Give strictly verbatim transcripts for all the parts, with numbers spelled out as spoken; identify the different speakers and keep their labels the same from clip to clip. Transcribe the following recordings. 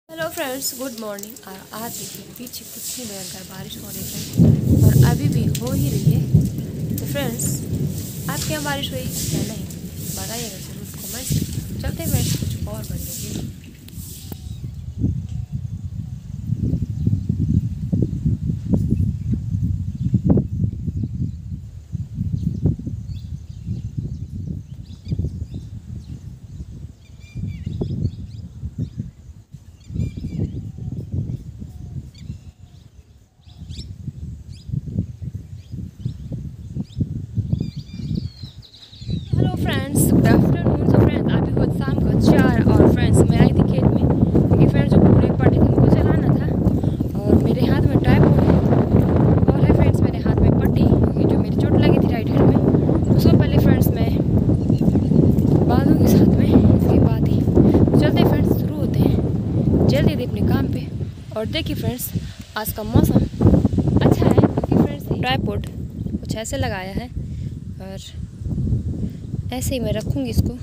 Speaker 1: Hello friends, good morning. और आज देखिए पीछे कितनी भयंकर बारिश हो रही है और अभी भी हो ही रही है। तो फ्रेंड्स, आपके यहाँ बारिश हुई या नहीं बताइएगा जरूर कमेंट्स। चलते फ्रेंड्स कुछ और बढ़िया। Hello friends, good afternoon. तो फ्रेंड्स अभी बहुत शाम का चार और फ्रेंड्स मैं आई थी खेत में क्योंकि फ्रेंड्स जो पूरे पट्टी थी उनको चलाना था और मेरे हाथ में ट्राइपॉड है और है फ्रेंड्स मेरे हाथ में पट्टी क्योंकि जो मेरी चोट लगी थी राइट हैंड में उसको पहले फ्रेंड्स मैं बांधूंगी साथ में, इसके बाद ही चलते फ्रेंड्स शुरू होते हैं जल्दी जल्दी अपने काम पे। और देखिए फ्रेंड्स आज का मौसम अच्छा है क्योंकि फ्रेंड्स ट्राइपॉड कुछ ऐसे लगाया है और ऐसे ही मैं रखूँगी इसको।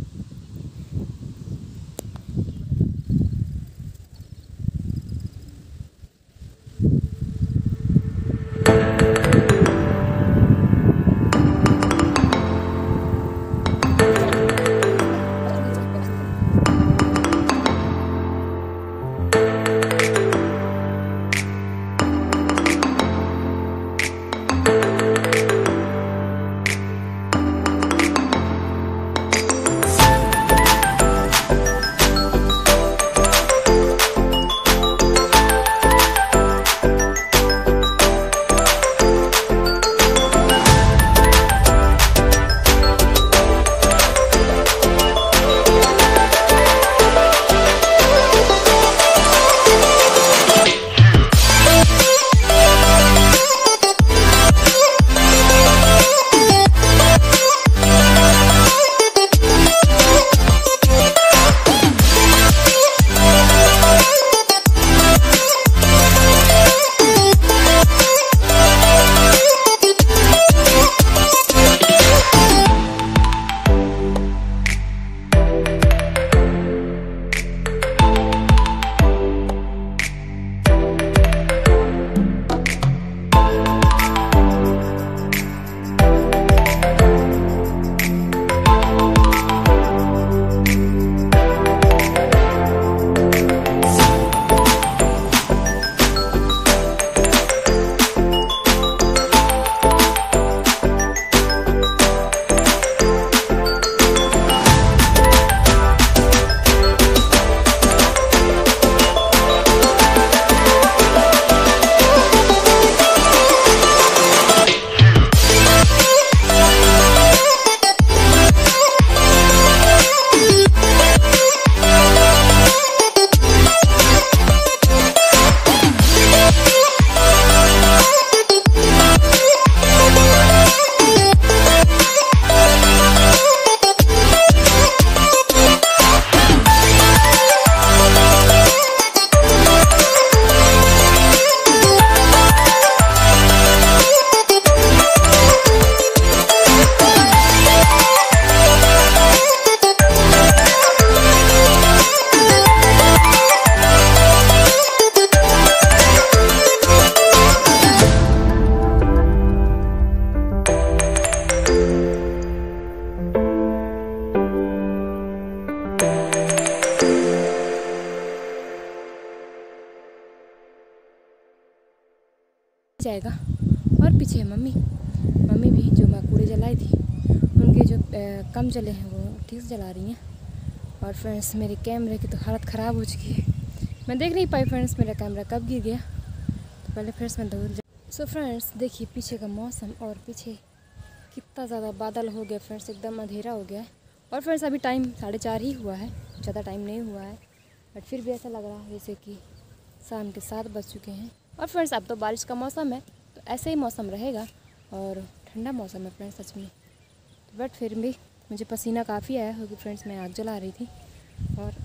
Speaker 1: जाएगा और पीछे है मम्मी मम्मी भी जो मैं कूड़े जलाई थी उनके जो ए, कम जले हैं वो ठीक से जला रही हैं। और फ्रेंड्स मेरे कैमरे की तो हालत ख़राब हो चुकी है, मैं देख नहीं पाई फ्रेंड्स मेरा कैमरा कब गिर गया। तो पहले फ्रेंड्स मैं दूर जा सो फ्रेंड्स देखिए पीछे का मौसम और पीछे कितना ज़्यादा बादल हो गया फ्रेंड्स, एकदम अंधेरा हो गया है। और फ्रेंड्स अभी टाइम साढ़े चार ही हुआ है, ज़्यादा टाइम नहीं हुआ है, बट फिर भी ऐसा लग रहा है जैसे कि शाम के सात बज चुके हैं। और फ्रेंड्स अब तो बारिश का मौसम है तो ऐसे ही मौसम रहेगा और ठंडा मौसम है फ्रेंड्स सच में। बट फिर भी मुझे पसीना काफ़ी आया क्योंकि फ्रेंड्स मैं आग जला रही थी और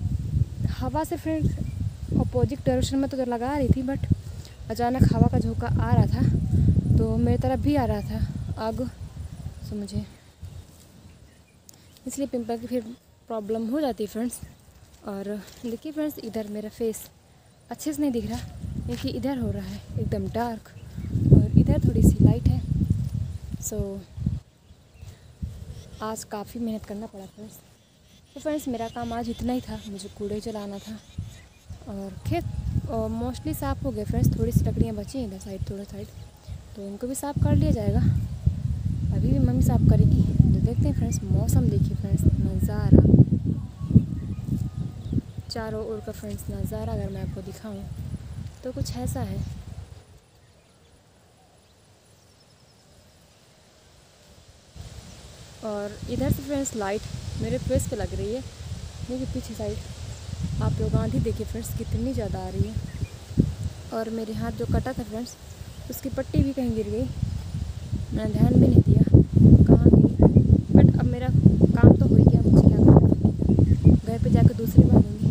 Speaker 1: हवा से फ्रेंड्स अपोजिट डायरेक्शन में तो लगा रही थी, बट अचानक हवा का झोंका आ रहा था तो मेरी तरफ भी आ रहा था आग, तो मुझे इसलिए पिंपल की फिर प्रॉब्लम हो जाती है फ्रेंड्स। और देखिए फ्रेंड्स, इधर मेरा फेस अच्छे से नहीं दिख रहा क्योंकि इधर हो रहा है एकदम डार्क और इधर थोड़ी सी लाइट है। सो आज काफ़ी मेहनत करना पड़ा फ्रेंड्स। तो फ्रेंड्स मेरा काम आज इतना ही था, मुझे कूड़े जलाना था और खेत मोस्टली साफ़ हो गए फ्रेंड्स। थोड़ी सी लकड़ियाँ बची हैं इधर साइड, थोड़ा साइड, तो इनको भी साफ़ कर लिया जाएगा। अभी भी मम्मी साफ़ करेगी। तो देखते हैं फ्रेंड्स, मौसम देखिए फ्रेंड्स, नज़ारा चारों ओर का फ्रेंड्स नज़ारा अगर मैं आपको दिखाऊं तो कुछ ऐसा है। और इधर से फ्रेंड्स लाइट मेरे फेस पे लग रही है, मेरे पीछे साइड आप लोग आंधी देखिए फ्रेंड्स कितनी ज़्यादा आ रही है। और मेरे हाथ जो कटा था फ्रेंड्स, उसकी पट्टी भी कहीं गिर गई, मैंने ध्यान भी नहीं दिया कहाँ गई। बट अब मेरा काम तो हो ही गया, मुझे क्या करना, घर पे जाकर दूसरी बार लूँगी।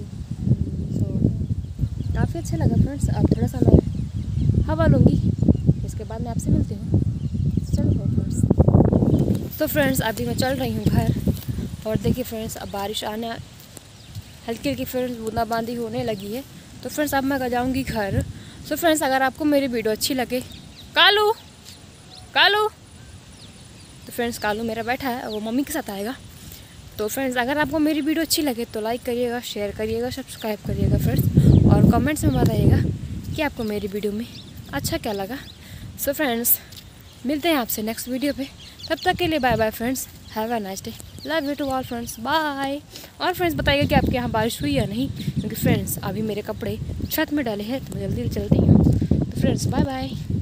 Speaker 1: सो काफ़ी अच्छा लगा फ्रेंड्स। अब थोड़ा सा मैं हवा लूँगी, इसके बाद मैं आपसे मिलती हूँ। चलो फ्रेंड्स, तो फ्रेंड्स अभी मैं चल रही हूँ घर। और देखिए फ्रेंड्स, अब बारिश आने हल्की हल्की फ्रेंड्स बूंदाबांदी होने लगी है। तो फ्रेंड्स अब मैं जाऊँगी घर। सो फ्रेंड्स अगर आपको मेरी वीडियो अच्छी लगे, कालू कालू तो फ्रेंड्स कालू मेरा बैठा है, वो मम्मी के साथ आएगा। तो फ्रेंड्स अगर आपको मेरी वीडियो अच्छी लगे तो लाइक करिएगा, शेयर करिएगा, सब्सक्राइब करिएगा फ्रेंड्स, और कमेंट्स में बताइएगा कि आपको मेरी वीडियो में अच्छा क्या लगा। सो फ्रेंड्स मिलते हैं आपसे नेक्स्ट वीडियो पे, तब तक के लिए bye bye friends, have a nice day, love you to all friends, bye. और फ्रेंड्स बताइएगा कि आपके यहाँ बारिश हुई या नहीं, क्योंकि फ्रेंड्स अभी मेरे कपड़े छत में डाले हैं तो मैं जल्दी चलती हूँ। तो फ्रेंड्स बाय बाय।